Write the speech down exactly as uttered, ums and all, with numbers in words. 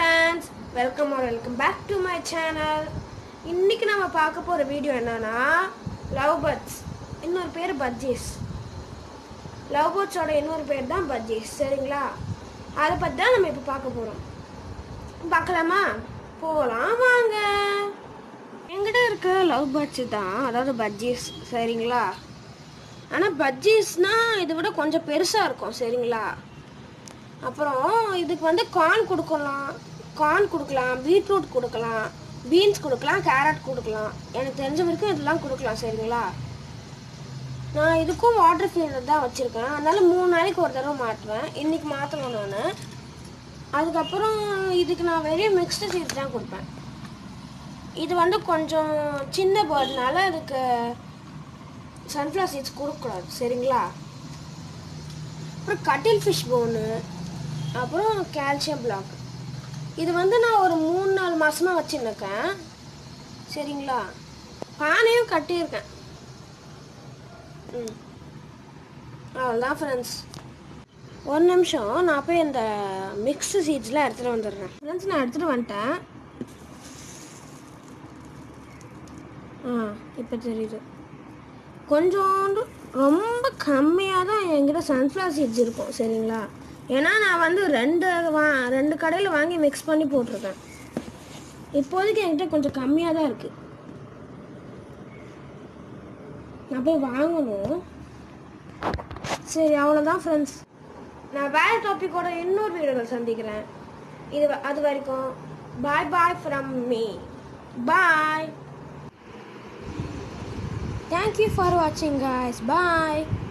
friends, welcome or welcome back to my channel. இன்னைக்கு நாம பார்க்க போற வீடியோ என்னன்னா லவ் பர்ட்ஸ், இன்னொரு பேர் பஜ்ஜீஸ். லவ் பர்ட்ஸோட இன்னொரு பேர் தான் பஜ்ஜீஸ். சரிங்களா? அதை பத்தி தான் நம்ம இப்போ பார்க்க போறோம். பார்க்கலாமா? போகலாம் வாங்க. என்கிட்ட இருக்க லவ் பர்ட்ஸ் தான், அதாவது பஜ்ஜீஸ். சரிங்களா? ஆனால் பஜ்ஜீஸ்னா இதை விட கொஞ்சம் பெருசாக இருக்கும். சரிங்களா? அப்புறம் இதுக்கு வந்து கார்ன் கொடுக்கலாம், கார்ன் கொடுக்கலாம், பீட்ரூட் கொடுக்கலாம், பீன்ஸ் கொடுக்கலாம், கேரட் கொடுக்கலாம். எனக்கு தெரிஞ்ச வரைக்கும் இதெல்லாம் கொடுக்கலாம். சரிங்களா? நான் இதுக்கும் வாட்டர் ஃபில்டர் தான் வச்சுருக்கேன். அதனால் மூணு நாளைக்கு ஒரு தடவை மாட்டுவேன். இன்றைக்கி மாற்றணும் நான். அதுக்கப்புறம் இதுக்கு நான் வெறும் மிக்ஸ்டு சீட்ஸ் தான் கொடுப்பேன். இது வந்து கொஞ்சம் சின்ன பேர்ட்னால அதுக்கு சன்ஃப்ளவர் சீட்ஸ் கொடுக்கக்கூடாது. சரிங்களா? அப்புறம் கட்டில் ஃபிஷ் போனு, அப்புறம் கால்சியம் பிளாக். இது வந்து நான் ஒரு மூணு நாலு மாதமாக வச்சுருக்கேன். சரிங்களா? பானையும் கட்டியிருக்கேன். ம் அவ்வளோதான் ஃப்ரெண்ட்ஸ். ஒரு நிமிஷம், நான் போய் இந்த மிக்ஸ்டு சீட்ஸ்லாம் எடுத்துகிட்டு வந்துடுறேன். ஃப்ரெண்ட்ஸ், நான் எடுத்துகிட்டு வந்துட்டேன். ஆ இப்போ தெரியுது. கொஞ்சோண்டு ரொம்ப கம்மியாக தான் என்கிட்ட சன்ஃப்ளவர் சீட்ஸ் இருக்கும். சரிங்களா? ஏன்னா நான் வந்து ரெண்டு வா ரெண்டு கடையில் வாங்கி மிக்ஸ் பண்ணி போட்டிருக்கேன். இப்போதைக்கு என்கிட்ட கொஞ்சம் கம்மியாக தான் இருக்குது. நான் போய் வாங்கணும். சரி, அவ்வளோதான் ஃப்ரெண்ட்ஸ். நான் வேறு டாப்பிக்கோட இன்னொரு வீடியோவில் சந்திக்கிறேன். இது அது வரைக்கும் bye bye from me. Bye. Thank you for watching, guys. Bye.